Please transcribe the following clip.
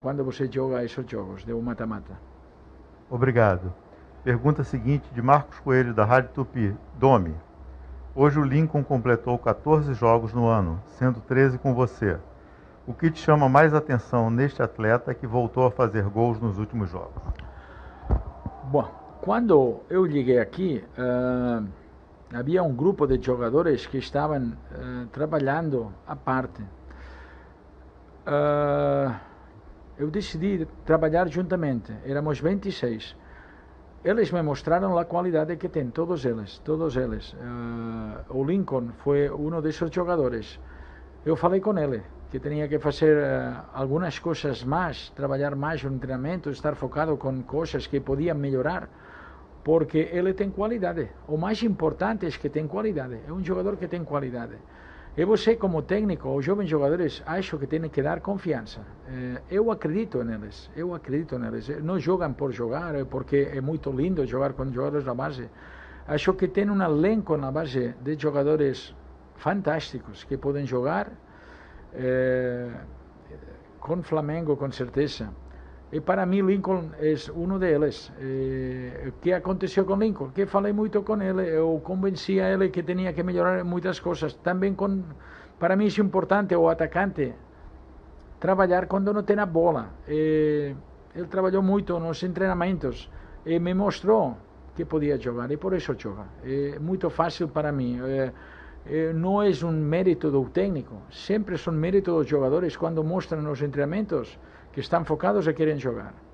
quando você joga esses jogos de um mata-mata. Obrigado. Pergunta seguinte de Marcos Coelho, da Rádio Tupi. Domi, hoje o Lincoln completou 14 jogos no ano, sendo 13 com você. O que te chama mais atenção neste atleta que voltou a fazer gols nos últimos jogos? Bom, quando eu cheguei aqui, havia um grupo de jogadores que estavam trabalhando à parte. Eu decidi trabalhar juntamente, éramos 26. Eles me mostraram a qualidade que tem, todos eles. O Lincoln foi um desses jogadores. Eu falei com ele que tinha que fazer algumas coisas mais, trabalhar mais no treinamento, estar focado com coisas que podiam melhorar, porque ele tem qualidade. O mais importante é que tem qualidade, é um jogador que tem qualidade. E você, como técnico, os jovens jogadores, acho que têm que dar confiança. Eu acredito neles. Não jogam por jogar, porque é muito lindo jogar com jogadores da base. Acho que tem um elenco na base de jogadores fantásticos que podem jogar com o Flamengo, com certeza. E para mim, Lincoln é um deles. O que aconteceu com Lincoln? Que falei muito com ele, eu convenci a ele que tinha que melhorar muitas coisas. Também, para mim, é importante o atacante trabalhar quando não tem a bola. Ele trabalhou muito nos treinamentos e me mostrou que podia jogar, e por isso joga. É muito fácil para mim. Não é um mérito do técnico, sempre é um mérito dos jogadores quando mostram nos treinamentos que estão focados e querem jogar.